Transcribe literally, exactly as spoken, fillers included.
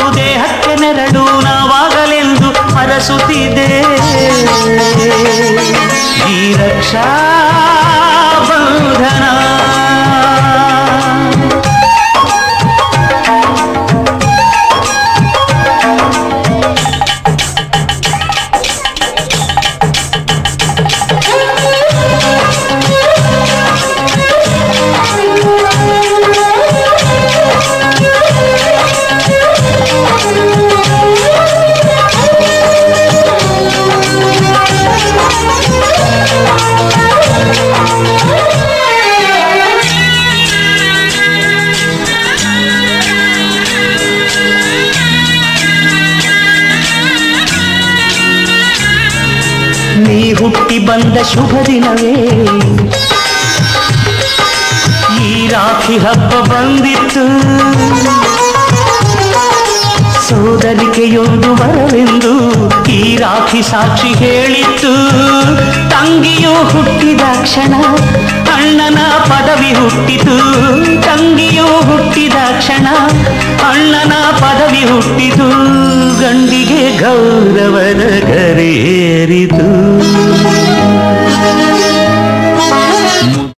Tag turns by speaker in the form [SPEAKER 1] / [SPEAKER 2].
[SPEAKER 1] ದೇಹಕ್ಕೆ ನೆರಳು ನಾವಾಗಲೆಂದು ಹರಸುತ್ತಿದೆ ಈ ರಕ್ಷಾ ಬಂಧನ. ನೀ ಹುಟ್ಟಿ ಬಂದ ಶುಭ ದಿನವೇ ಈ ರಾಖಿ ಹಬ್ಬ ಬಂದಿತ್ತು. ಸೋದರಿಕೆಯೊಂದು ವರವೆಂದು ಈ ರಾಖಿ ಸಾಕ್ಷಿ ಹೇಳಿತ್ತು. ತಂಗಿಯು ಹುಟ್ಟಿದ ಕ್ಷಣ ಅಣ್ಣನ ಪದವಿ ಹುಟ್ಟಿತು. ತಂಗಿಯು ಹುಟ್ಟಿದ ಕ್ಷಣ ಅಣ್ಣನ ಪದವಿ ಹುಟ್ಟಿತು. ಗಂಡಿಗೆ ಗೌರವದ ಗರೇರಿತು.